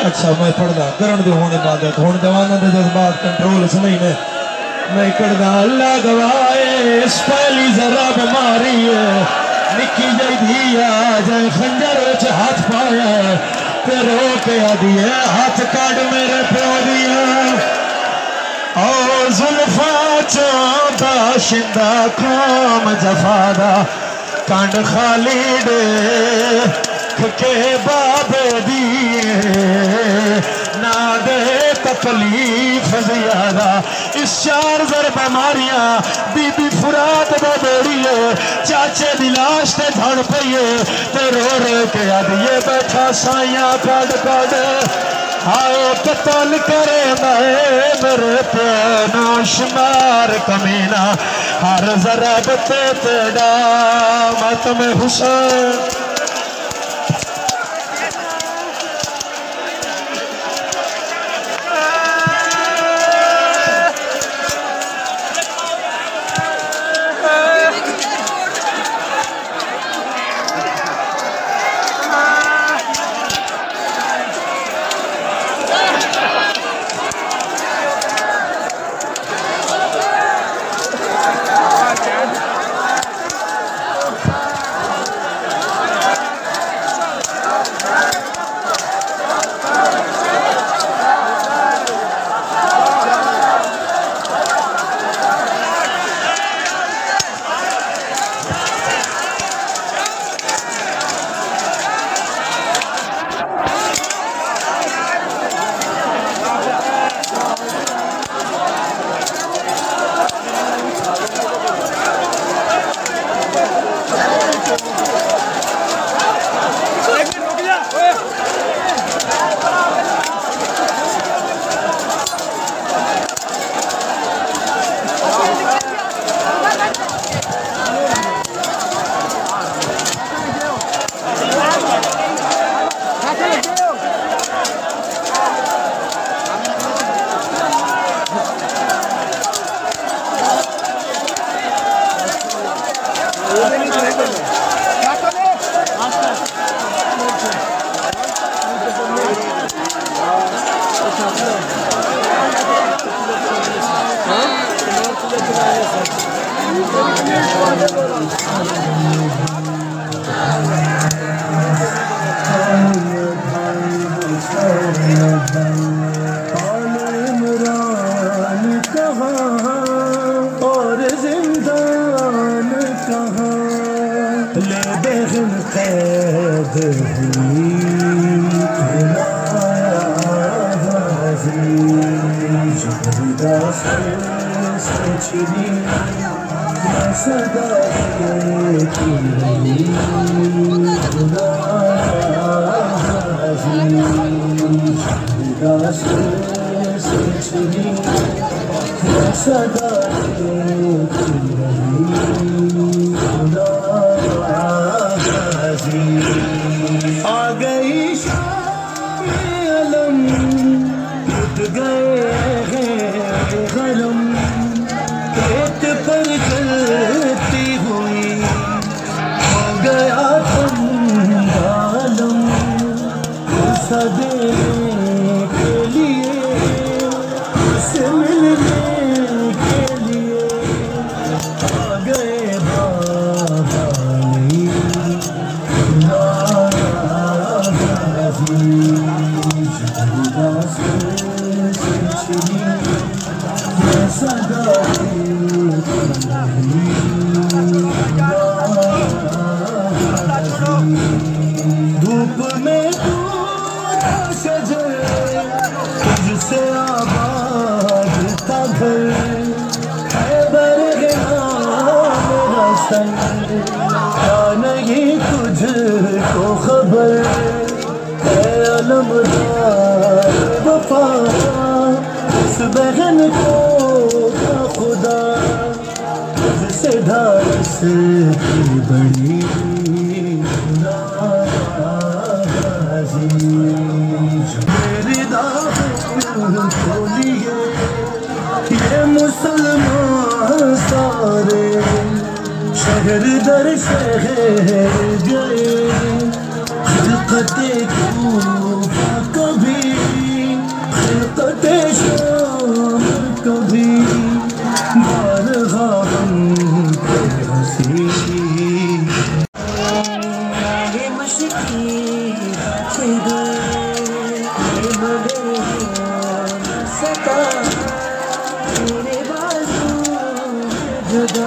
अच्छा मैं पढ़दा करण दे होने इबादत हुण जवाना दे जज्बात कंट्रोल च नहीं ने मैं करदा अल्लाह गवाए इस पहली जरा बीमारी है निकी जई धिया जाए खंजर च हाथ पाया ते रो के आदिए हाथ काट मेरे प्यो दिया ओ जुल्फा चौदा शिंदा कौम जफादा कंड खाली दे के बाबे दिए ना दे तकलीफ ज्यादा इस चार जर बीमारियां बीबी फुरात दे बेड़िए चाचे दी लाश ते झड़ पईए ते रो रो के आदिए बैठा साइया कड कड आओ कतल करे मेरे प्यानो शुमार कमीना हर जरा बते तेरा मत में हुसैन शहर दर शहर गए कभी जुदा